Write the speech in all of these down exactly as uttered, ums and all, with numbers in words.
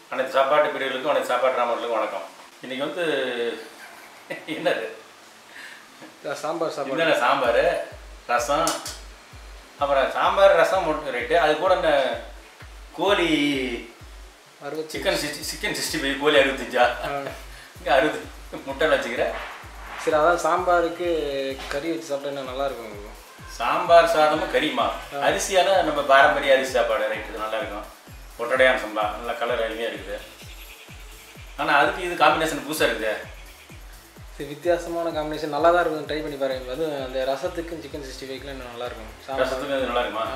அனைத்து சாப்பாட்டு பிரிவுகளுக்கும் அனைத்து சாப்பாட்டு ராமர்களுக்கும் வணக்கம். இன்றைக்கி வந்து என்னது சாம்பார் சாப்பாடு என்னென்ன சாம்பார் ரசம் அப்புறம் சாம்பார் ரசம் ரைட்டு. அது கூட இந்த கோழி அறுபது chicken sixty chicken sixty five கோழி அறுபத்தஞ்சா இங்கே அறுபது முட்டை வச்சுக்கிறேன். சரி, அதான் சாம்பாருக்கு கறி வச்சு சாப்பிட்டா நல்லாயிருக்கும். சாம்பார் சாதமும் கறிமா அரிசியால் நம்ம பாரம்பரிய அரிசி சாப்பாடு ரைட்டு நல்லாயிருக்கும். ஒட்டடையான சம்பா நல்லா கலர் அருமையாக இருக்குது. ஆனால் அதுக்கு இது காம்பினேஷன் புதுசாக இருக்குது. சரி, வித்தியாசமான காம்பினேஷன் நல்லா தான் இருக்கும். ட்ரை பண்ணி பாருங்கள். அது அந்த ரசத்துக்கும் சிக்கன் சிக்ஸ்டி ஃபைவ்க்குலாம் இன்னும் நல்லாயிருக்கும். ரசத்துக்கு அது நல்லா இருக்குமா?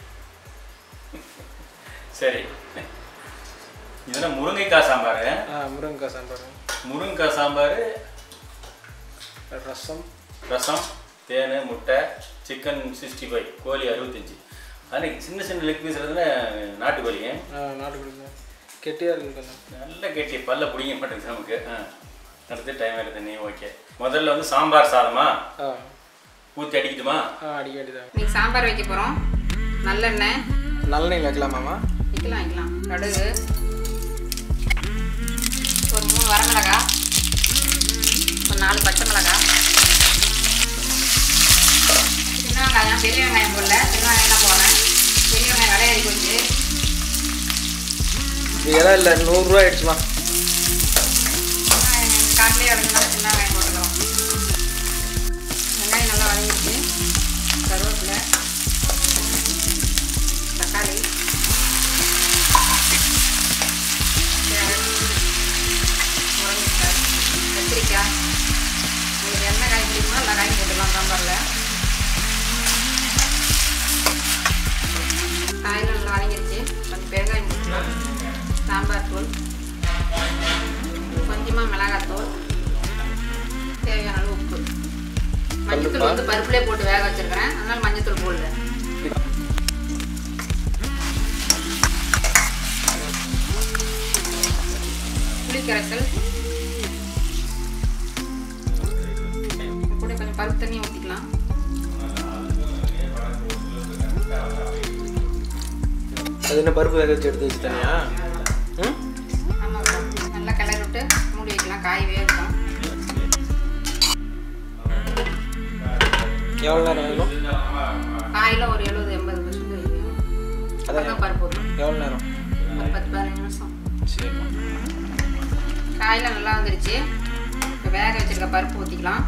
சரி, இதெல்லாம் முருங்கைக்காய் சாம்பார். ஆ முருங்கைக்காய் சாம்பார் முருங்கைக்காய் சாம்பார் ரசம் ரசம் தேன் முட்டை சிக்கன் சிக்ஸ்டி ஃபைவ் கோழி அறுபத்தஞ்சி. அன்றைக்கி சின்ன சின்ன லெக் பீஸ் இருந்தா நாட்டுக்கோழிங்க. ஆ நாட்டுக்கோழி கெட்டியாக இருக்குது. கொஞ்சம் நல்லா கெட்டி பல்ல பிடிக்க மாட்டேங்குது நமக்கு. ஆ அடுத்து டைம் எடுத்து நீ ஓகே. முதல்ல வந்து சாம்பார் சாதமா ஆ ஊற்றி அடிக்கட்டுமா? ஆ அடிக்க வேண்டியதான். இன்னைக்கு சாம்பார் வைக்க போகிறோம். நல்லெண்ணெய் நல்லெண்ணெய் வைக்கலாமாம்மா? வைக்கலாம் வைக்கலாம். கடுகு, ஒரு மூணு வரமிளகா, ஒரு நாலு பச்சை மிளகாய், சின்ன வெங்காயம் பெரிய வெங்காயம் போடல, சின்ன வெங்காயம் தான் போடுறேன். பெரிய வெங்காயம் விளையாடி போச்சு. இது எல்லாம் இல்லை, நூறுரூவா ஆயிடுச்சுமா. காட்டிலே வளர்ந்துனா சின்ன வெங்காயம் போட்டுக்கிறோம். வெங்காயம் நல்லா வதங்கிடுச்சு. கருவேப்பிலை, தக்காளி, முருங்கைக்காய், கத்திரிக்காய். உங்களுக்கு என்ன காய் பிடிக்குமோ எல்லா காயும் போட்டுக்கலாம் சாம்பாரில். காயில் நல்லா வதங்கிடுச்சு. கொஞ்சம் பெருங்காயம் போட்டுக்கலாம். சாம்பார் தூள், கொஞ்சமாக மிளகாத்தூள், தேவையான அளவு உப்பு. மஞ்சத்தூள் வந்து பருப்புலேயே போட்டு வேக வச்சுருக்கிறேன், அதனால் மஞ்சத்தூள் போடல. புளிக்கரைசல் கூட கொஞ்சம் பருப்பு தண்ணி ஊற்றிக்கலாம். அது என்ன பருப்பு வேக வச்சு எடுத்து வச்சு தனியா? ம் ஆமாம், நல்லா கிளறி விட்டு மூடி வைக்கலாம். காய் வேகட்டும். எவ்வளோ நேரம் வேணும்? காயில் ஒரு எழுபது எண்பது பர்சன்ட் வைக்கணும். அதான் பருப்பு ஊற்றணும். எவ்வளோ நேரம்? ஒரு பத்து பதினஞ்சு நிமிஷம். சரி, காயெல்லாம் நல்லா வந்துருச்சு. இப்போ வேக வச்சுருக்க பருப்பு ஊற்றிக்கலாம்.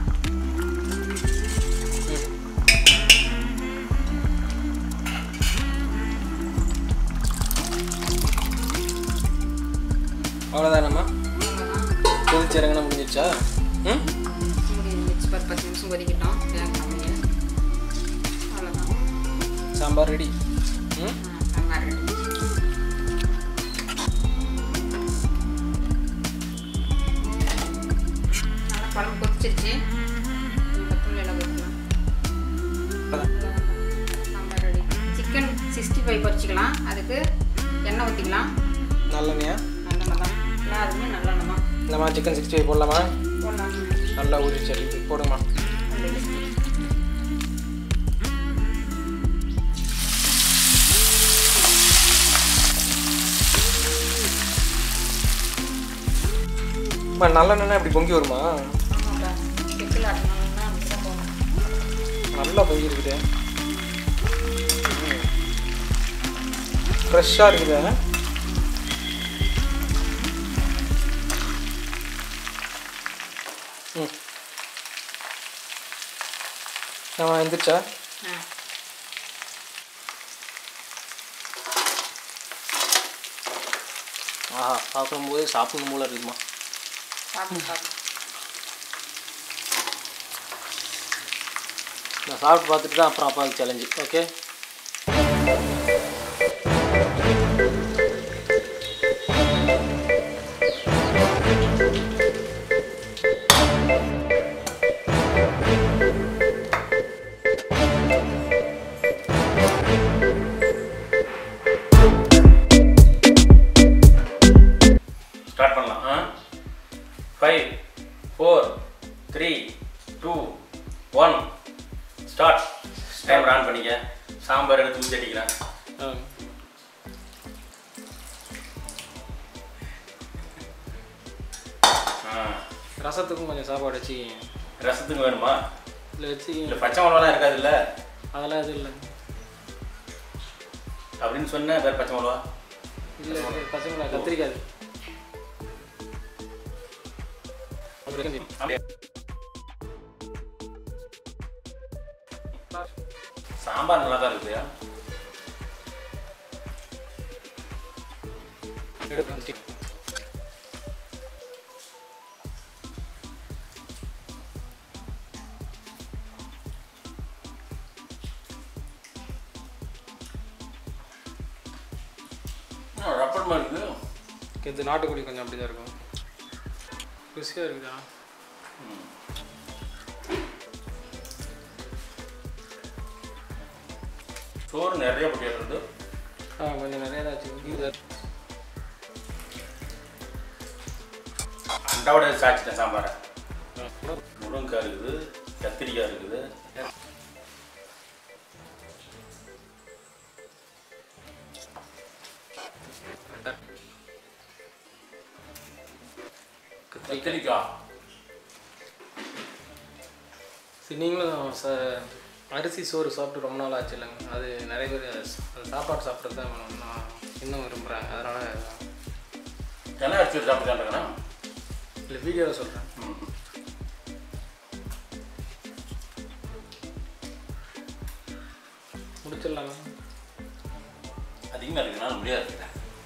அவ்வளோதானம்மா? கொதிச்சு இறங்கினா முடிஞ்சிடுச்சா? ம் முடிஞ்சிச்சு. பத்து பத்து நிமிஷம் கொதிக்கிட்டோம். வேகணும். அவ்வளோதான், சாம்பார் ரெடி. ம் சாம்பார் ரெடி. நல்லா குழம்பு கொதிச்சிருச்சு. கொத்தமல்லியில் ஊற்றலாம். Sambar ready. Chicken sixty five பொரிச்சிக்கலாம். அதுக்கு எண்ணெய் ஊற்றிக்கலாம். நல்லெண்ணெயா? நல்லெண்ணெய் தான். எல்லாருமே நல்லெண்ணெய் தான். இந்தம்மா சிக்கன் சிக்ஸ்டி ஃபைவ் போடலாமா? போடலாம். நல்லா ஊறிச்சு. அடிக்கு போடுமா? அம்மா நல்லெண்ணெய் இப்படி பொங்கி வருமா? நல்லா பொங்கி இருக்குது. ஃப்ரெஷ்ஷாக இருக்குது. ம் நம்ம எந்திரிச்சா? ஆஹா, பார்க்கும்போது சாப்பிடணும் போல இருக்குமா? நான் சாப்பிட்டு பார்த்துட்டு தான் அப்புறம் அப்பாவுக்கு சேலஞ்சு. ஓகே, ஸ்டார்ட் பண்ணலாம். Five four three two one start. Time on பண்ணிக்க. சாம்பார் எடுத்து ஊற்றி அடிக்கிறேன். ரசத்துக்கும் கொஞ்சம் சாப்பாடு வச்சு. ரசத்துக்கு வேணுமா? இல்லை வச்சு. இல்லை பச்சை மிளகாலாம் இருக்காதுல்ல? அதெல்லாம் எதுவும் இல்லை அப்படின்னு சொன்ன வேறு பச்சை மிளகா இல்லை. பச்சை மிளகா கத்திரிக்காது. சாம்பார் நல்லா தான் இருக்குதுயா. ரப்பர் மாதிரி இருக்குது. இது நாட்டுக்கோழி கொஞ்சம் அப்படி தான் இருக்கும். ருசியாக இருக்குதா? சோறு நிறைய போட்டு ஆ கொஞ்சம் நிறைய தான் வச்சு. அண்டாவோட சாச்சிட்டேன் சாம்பாரை. முருங்கைக்காய் இருக்குது, கத்திரிக்காய் இருக்குது. கத்திரிக்காய் சரி, நீங்களும் ச அரிசி சோறு சாப்பிட்டு ரொம்ப நாள் ஆச்சு இல்லைங்க. அது நிறைய பேர் அது சாப்பாடு சாப்பிட்றது தான் இன்னும் இன்னும் விரும்புகிறாங்க. அதனால் என்ன அரிசி சாப்பிட்டுக்கான்றேங்கண்ணா? இல்லை வீடியோவில் சொல்கிறேன். முடிச்சிடலாங்க. அதிகமாக இருக்குனால முடியாது.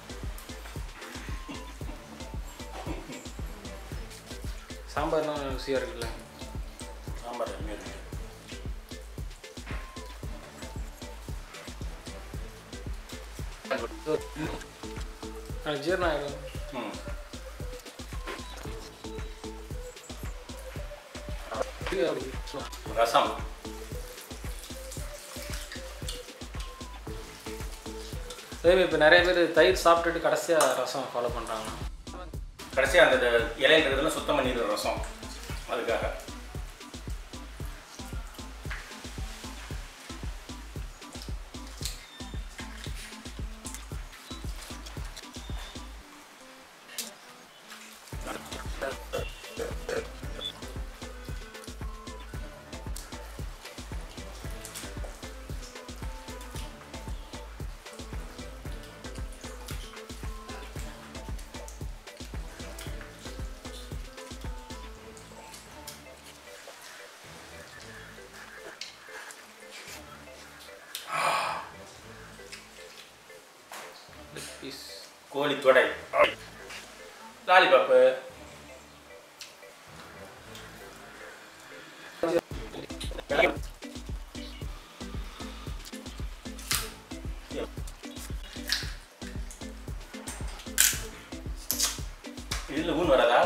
சாம்பார்லாம் ருசியாக இருக்குல்ல? சாம்பார் அருமையாக இருக்கு. ஜீரணம் ஆகிடும். ம் ரசம் அதேமாதிரி இப்போ நிறைய பேர் தயிர் சாப்பிட்டுட்டு கடைசியாக ரசம் ஃபாலோ பண்ணுறாங்க. கடைசியாக அந்த இலையில் இருக்கிறதுலாம் சுத்தம் பண்ணிடுற ரசம். அதுக்காக கோழி தொடை, லாலிபாப்பு, இதில் ஊன் வராதா?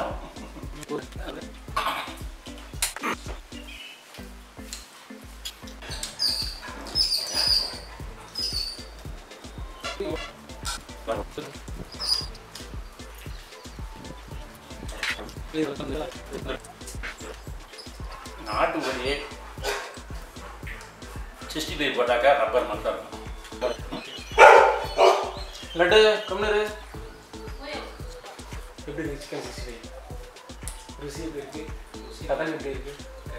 நாட்டு கோழி சிக்ஸ்டி ஃபைவ் போட்டாக்கா ரப்பர் மாதிரி தான் இருக்கும். லட்டு கம்னரு எப்படி இருக்கு? சிக்கன் சிக்ஸ்டி ஃபைவ் ருசி எப்படி இருக்கு? கதன் எப்படி இருக்கு?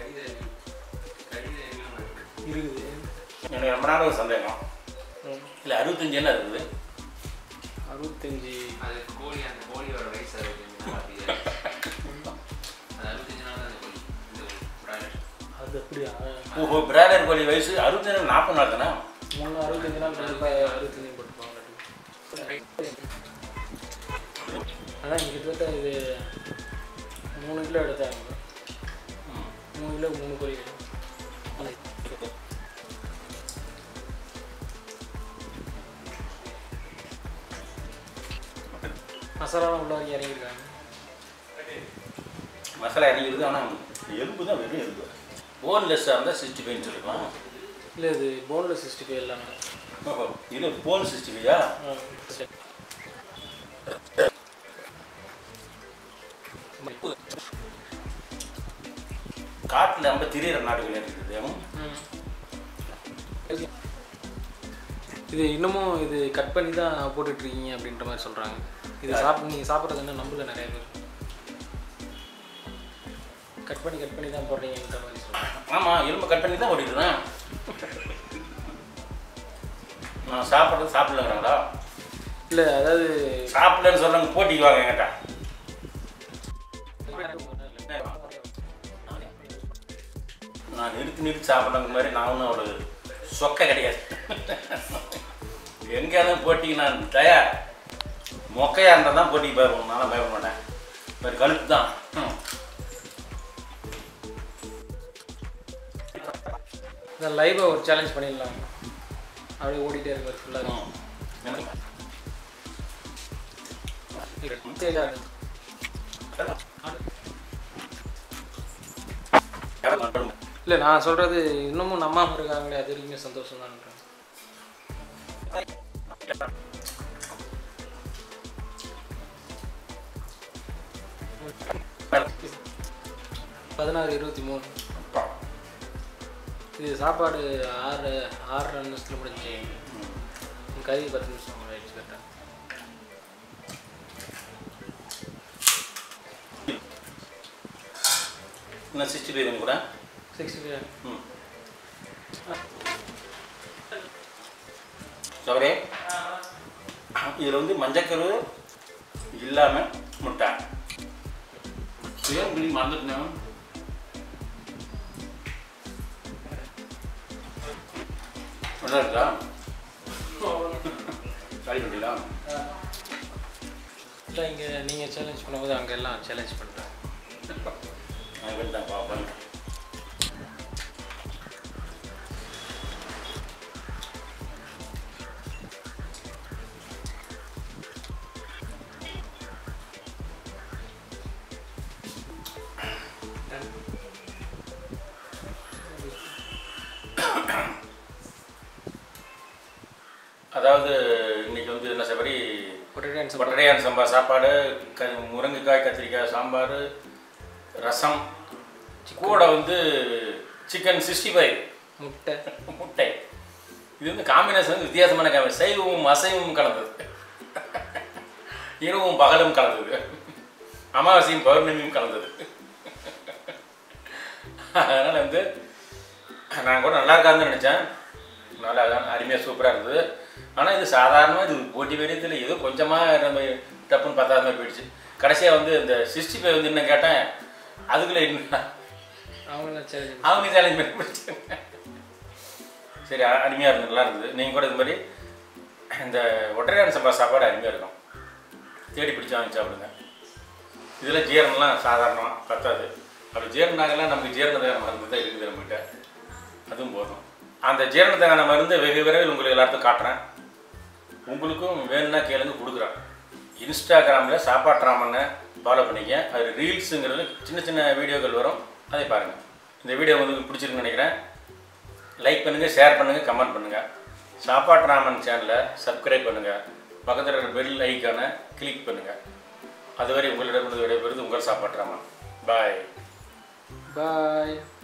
இருக்குது. எனக்கு ரொம்ப நாள் ஒரு சந்தேகம். இல்லை அறுபத்தஞ்சு என்ன இருக்குது? அறுபத்தஞ்சி அது கோழி, அந்த கோழியோட வயசு அறுபத்தஞ்சு நாள். அது அறுபத்தஞ்சு நாள் தான் அந்த கோழி. இந்த பிராய்லர் அது அப்படியா? ஓஹோ, பிராய்லர் கோழி வயசு அறுபத்தஞ்சு நாள் நாற்பது நாள் தானே? மூணு அறுபத்தஞ்சு நாள் கண்டிப்பாக அறுபத்தஞ்சு போட்டுப்பாங்க. அதான் கிட்டத்தட்ட இது மூணு கிலோ எடுத்தாங்க. மூணு கிலோ மூணு கோழி. மசாலாலாம் உள்ள வரைக்கும் இறங்கியிருக்காங்க. மசாலா இறங்கிடுது. ஆனால் எலும்பு தான் வெறும் எலும்பு. போன்லெஸ்ஸாக இருந்தால் சிக்ஸ்டி ஃபைவ்னு சொல்லிக்கலாம். இல்லை இது போன்லெஸ் சிக்ஸ்டி ஃபைவ் இல்லாமல். ஓஹோ, இது போன் சிக்ஸ்டி ஃபைவா? காட்டில் நம்ம திரியிற நாடுகள் இருக்குது. இது இன்னமும் இது கட் பண்ணி தான் போட்டுட்ருக்கீங்க அப்படின்ற மாதிரி சொல்கிறாங்க. இது சாப்பிட்டு நீங்கள் சாப்பிட்றது என்ன நம்புல நிறைய பேர். கட் பண்ணி கட் பண்ணி தான் போடுறீங்கன்ற மாதிரி சொல்லுங்கள். ஆமாம், எலும்பு கட் பண்ணி தான் ஓடிட்டுதான். நான் சாப்பிட்றது சாப்பிடலங்கிறாங்களா? இல்லை, அதாவது சாப்பிடலன்னு சொல்கிறவங்க போட்டிக்கு வாங்க என்கிட்ட. நான் நிறுத்தி நிறுத்தி சாப்பிட்றவங்க மாதிரி நான் ஒன்றும் அவ்வளோ சொக்க கிடையாது. எங்கேயாவது போட்டிக்கு நான் தயார். மொக்கையாக இருந்தால் தான் போட்டிக்கு பயப்படணும். நானும் பயப்பட மாட்டேன். ஒரு கழுத்து தான். இந்த லைவாக ஒரு சேலஞ்ச் பண்ணிடலாம். அப்படியே ஓடிட்டே இருக்கார் ஃபுல்லாக. இல்லை, நான் சொல்கிறது இன்னமும் நம்பாமல் இருக்காங்களே, அது வரைக்குமே சந்தோஷம் தான். பதினாறு இருபத்தி மூணு இது சாப்பாடு ஆறு ஆறரை நிமிஷத்தில் முடிஞ்சு. கறி பத்து நிமிஷம் ஆயிடுச்சு கரெக்டாக. இன்னும் சிக்ஸ்டி ஃபைவ் கூட சிக்ஸ்டி ஃபைவ். ம் சவரே, இதில் வந்து மஞ்சக்கரு இல்லாமல் முட்டை ஏன் மறந்துட்டேன். நல்லா இருக்கா? சரி பண்ணிடலாம். இல்லை, இங்கே நீங்கள் சேலஞ்ச் பண்ணும்போது அங்கே எல்லாம் சேலஞ்ச் பண்ணுறேன். நான் வேண்டாம் பா பண்ணுறேன். அதாவது இன்னைக்கு வந்து என்ன சபரி ஒட்டடையான் சம்பா சாப்பாடு, க முருங்கைக்காய் கத்திரிக்காய் சாம்பார், ரசம், கூட வந்து சிக்கன் சிக்ஸ்டி ஃபைவ், முட்டை முட்டை. இது வந்து காம்பினேஷன் வந்து வித்தியாசமான காம்பினேஷன். சைவமும் அசைவமும் கலந்தது, இரவும் பகலும் கலந்தது, அமாவாசையும் பௌர்ணமியும் கலந்தது. அதனால் வந்து நான் கூட நல்லா இருக்காதுன்னு நினச்சேன். நல்லா அருமையாக சூப்பராக இருந்தது. ஆனால் இது சாதாரணமாக இது போட்டி வெறியத்தில் ஏதோ கொஞ்சமாக நம்ம டப்புன்னு பத்தாவது மாதிரி போயிடுச்சு. கடைசியாக வந்து இந்த சிக்ஸ்டி ஃபைவ் வந்து என்ன கேட்டேன், அதுக்குள்ளே என்ன அவங்க சேலஞ்ச் அவங்க சேலஞ்ச் பண்ணி பிடிச்சாங்க. சரி, அருமையாக இருந்தது, நல்லா இருந்தது. நீங்கள் கூட இது மாதிரி இந்த ஒற்றையான் சம்பா சாப்பாடு அருமையாக இருக்கும். தேடி பிடிச்சி வாங்கி சாப்பிடுங்க. இதில் ஜீரணம்லாம் சாதாரணமாக பத்தாது. அப்படி ஜீரணாகலாம் நமக்கு ஜீரணத்துக்கான மருந்து தான் இருக்குது நம்மகிட்ட, அதுவும் போதும். அந்த ஜீரணத்துக்கான மருந்து வெகு விரைவில் உங்களுக்கு எல்லாத்துக்கும் காட்டுறேன். உங்களுக்கும் வேணும்னா கேளுங்க, கொடுக்குறேன். இன்ஸ்டாகிராமில் சாப்பாட்டு ராமனை ஃபாலோ பண்ணிக்க. அது ரீல்ஸுங்கிறது சின்ன சின்ன வீடியோக்கள் வரும், அதை பாருங்கள். இந்த வீடியோ உங்களுக்கு பிடிச்சிருக்குன்னு நினைக்கிறேன். லைக் பண்ணுங்கள், ஷேர் பண்ணுங்கள், கமெண்ட் பண்ணுங்கள். சாப்பாட்டு ராமன் சேனலை சப்ஸ்கிரைப் பண்ணுங்கள். பக்கத்தில் இருக்கிற பெல் ஐக்கானை கிளிக் பண்ணுங்கள். அதுவரை உங்களிடம் விடைபெறுவது உங்கள் சாப்பாட்டு ராமன். பாய் பாய்.